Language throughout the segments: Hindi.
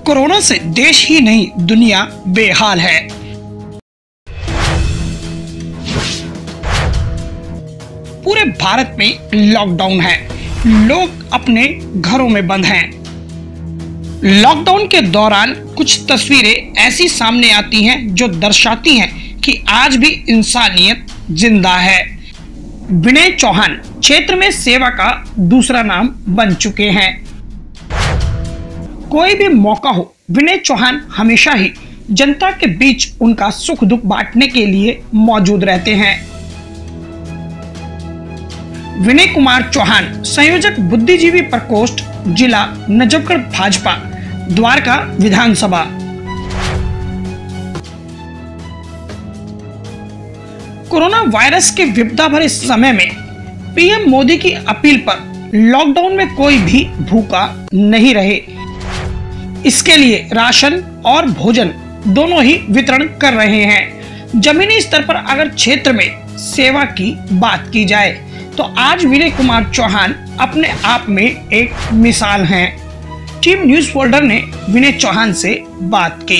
कोरोना से देश ही नहीं दुनिया बेहाल है। पूरे भारत में लॉकडाउन है, लोग अपने घरों में बंद हैं। लॉकडाउन के दौरान कुछ तस्वीरें ऐसी सामने आती हैं जो दर्शाती हैं कि आज भी इंसानियत जिंदा है। विनय चौहान क्षेत्र में सेवा का दूसरा नाम बन चुके हैं। कोई भी मौका हो, विनय चौहान हमेशा ही जनता के बीच उनका सुख दुख बांटने के लिए मौजूद रहते हैं। विनय कुमार चौहान, संयोजक बुद्धिजीवी प्रकोष्ठ, जिला नजफगढ़, भाजपा, द्वारका विधानसभा। कोरोना वायरस के विपदा भरे समय में पीएम मोदी की अपील पर लॉकडाउन में कोई भी भूखा नहीं रहे। इसके लिए राशन और भोजन दोनों ही वितरण कर रहे हैं। जमीनी स्तर पर अगर क्षेत्र में सेवा की बात की जाए तो आज विनय कुमार चौहान अपने आप में एक मिसाल हैं। टीम न्यूज फोल्डर ने विनय चौहान से बात की।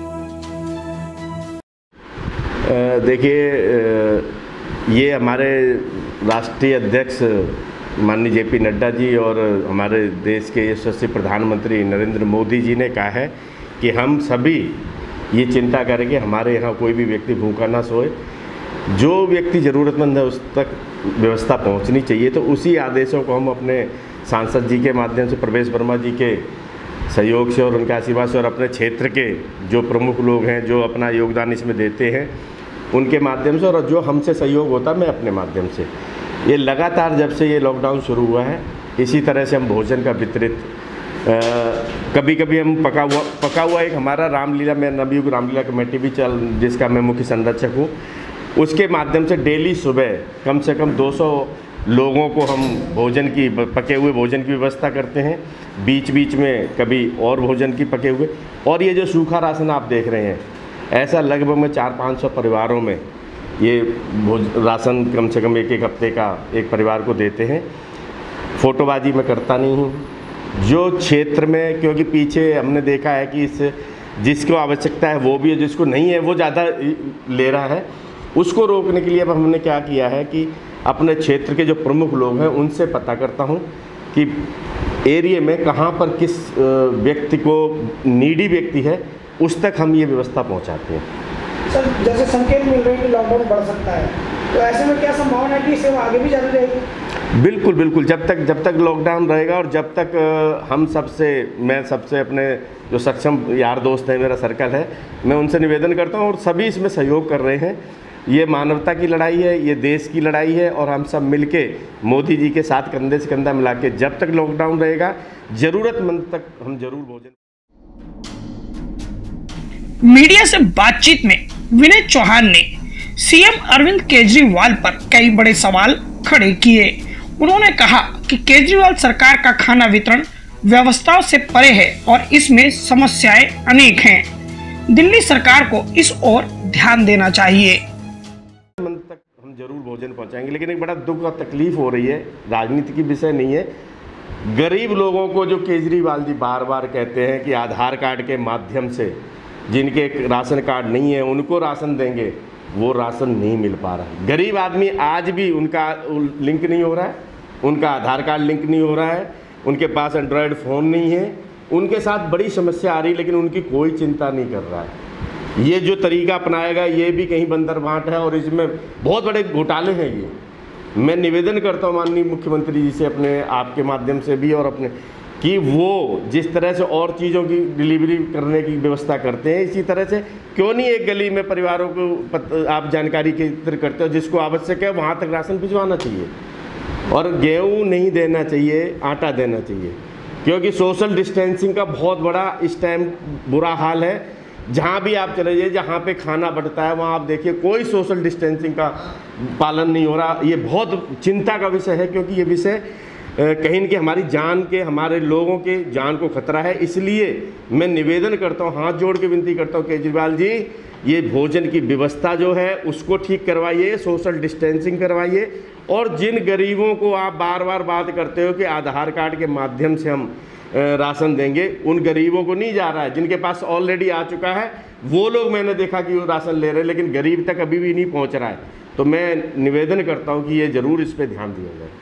देखिए, ये हमारे राष्ट्रीय अध्यक्ष माननीय जेपी नड्डा जी और हमारे देश के यशस्वी प्रधानमंत्री नरेंद्र मोदी जी ने कहा है कि हम सभी ये चिंता करें कि हमारे यहाँ कोई भी व्यक्ति भूखा ना सोए। जो व्यक्ति ज़रूरतमंद है उस तक व्यवस्था पहुँचनी चाहिए। तो उसी आदेशों को हम अपने सांसद जी के माध्यम से, प्रवेश वर्मा जी के सहयोग से और उनके आशीर्वाद से, और अपने क्षेत्र के जो प्रमुख लोग हैं जो अपना योगदान इसमें देते हैं उनके माध्यम से, और जो हमसे सहयोग होता मैं अपने माध्यम से, ये लगातार जब से ये लॉकडाउन शुरू हुआ है इसी तरह से हम भोजन का वितरित, कभी कभी हम पका हुआ एक हमारा रामलीला में नवयुग रामलीला कमेटी भी जिसका मैं मुख्य संरक्षक हूँ, उसके माध्यम से डेली सुबह कम से कम 200 लोगों को हम भोजन की, पके हुए भोजन की व्यवस्था करते हैं। बीच बीच में कभी और भोजन की पके हुए, और ये जो सूखा राशन आप देख रहे हैं, ऐसा लगभग में 400-500 परिवारों में ये राशन कम से कम एक हफ्ते का एक परिवार को देते हैं। फ़ोटोबाजी मैं करता नहीं हूँ। जो क्षेत्र में, क्योंकि पीछे हमने देखा है कि जिसको आवश्यकता है वो भी है, जिसको नहीं है वो ज़्यादा ले रहा है, उसको रोकने के लिए अब हमने क्या किया है कि अपने क्षेत्र के जो प्रमुख लोग हैं उनसे पता करता हूँ कि एरिया में कहाँ पर किस व्यक्ति को, नीडी व्यक्ति है, उस तक हम ये व्यवस्था पहुँचाते हैं। सर, जैसे संकेत मिल रहे हैं कि लॉकडाउन बढ़ सकता है, तो ऐसे में क्या संभावना है कि सेवा आगे भी जारी रहेगी? बिल्कुल बिल्कुल, जब तक लॉकडाउन रहेगा और जब तक मैं सबसे अपने जो सक्षम यार दोस्त हैं, मेरा सर्कल है, मैं उनसे निवेदन करता हूँ, और सभी इसमें सहयोग कर रहे हैं। ये मानवता की लड़ाई है, ये देश की लड़ाई है, और हम सब मिलके मोदी जी के साथ कंधे से कंधा मिला के जब तक लॉकडाउन रहेगा ज़रूरतमंद तक हम जरूर भोजन। मीडिया से बातचीत में विनय चौहान ने सीएम अरविंद केजरीवाल पर कई बड़े सवाल खड़े किए। उन्होंने कहा कि केजरीवाल सरकार का खाना वितरण व्यवस्थाओं से परे है और इसमें समस्याएं अनेक हैं। दिल्ली सरकार को इस ओर ध्यान देना चाहिए। तक हम जरूर भोजन पहुंचाएंगे, लेकिन एक बड़ा दुख और तकलीफ हो रही है, राजनीति की विषय नहीं है। गरीब लोगों को जो केजरीवाल जी बार बार कहते हैं कि आधार कार्ड के माध्यम से जिनके राशन कार्ड नहीं है उनको राशन देंगे, वो राशन नहीं मिल पा रहा है। गरीब आदमी आज भी उनका लिंक नहीं हो रहा है, उनका आधार कार्ड लिंक नहीं हो रहा है, उनके पास एंड्रॉयड फ़ोन नहीं है, उनके साथ बड़ी समस्या आ रही, लेकिन उनकी कोई चिंता नहीं कर रहा है। ये जो तरीका अपनाएगा ये भी कहीं बंदरबांट है, और इसमें बहुत बड़े घोटाले हैं। ये मैं निवेदन करता हूँ माननीय मुख्यमंत्री जी से, अपने आपके माध्यम से भी, और अपने, कि वो जिस तरह से और चीज़ों की डिलीवरी करने की व्यवस्था करते हैं, इसी तरह से क्यों नहीं एक गली में परिवारों को आप जानकारी एकत्र करते हो, जिसको आवश्यक है वहाँ तक राशन भिजवाना चाहिए। और गेहूँ नहीं देना चाहिए, आटा देना चाहिए, क्योंकि सोशल डिस्टेंसिंग का बहुत बड़ा इस टाइम बुरा हाल है। जहाँ भी आप चले जाइए, जहाँ पे खाना बढ़ता है वहाँ आप देखिए कोई सोशल डिस्टेंसिंग का पालन नहीं हो रहा। ये बहुत चिंता का विषय है, क्योंकि ये विषय कहीं न कहीं हमारी जान के, हमारे लोगों के जान को खतरा है। इसलिए मैं निवेदन करता हूँ, हाथ जोड़ के विनती करता हूँ, केजरीवाल जी, ये भोजन की व्यवस्था जो है उसको ठीक करवाइए, सोशल डिस्टेंसिंग करवाइए, और जिन गरीबों को आप बार बार बात करते हो कि आधार कार्ड के माध्यम से हम राशन देंगे। उन गरीबों को नहीं जा रहा है, जिनके पास ऑलरेडी आ चुका है वो लोग मैंने देखा कि वो राशन ले रहे हैं, लेकिन गरीब तक अभी भी नहीं पहुंच रहा है। तो मैं निवेदन करता हूं कि ये जरूर इस पे ध्यान दिया जाए।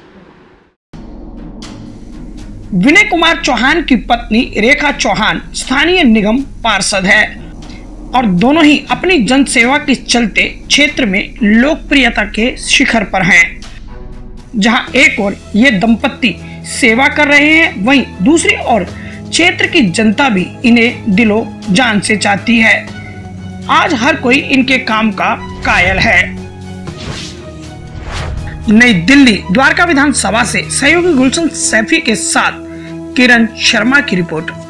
विनय कुमार चौहान की पत्नी रेखा चौहान स्थानीय निगम पार्षद है और दोनों ही अपनी जन सेवा के चलते क्षेत्र में लोकप्रियता के शिखर पर हैं। जहां एक ओर ये दंपत्ति सेवा कर रहे हैं, वहीं दूसरी ओर क्षेत्र की जनता भी इन्हें दिलो जान से चाहती है। आज हर कोई इनके काम का कायल है। नई दिल्ली द्वारका विधानसभा से सहयोगी गुलशन सैफी के साथ किरण शर्मा की रिपोर्ट।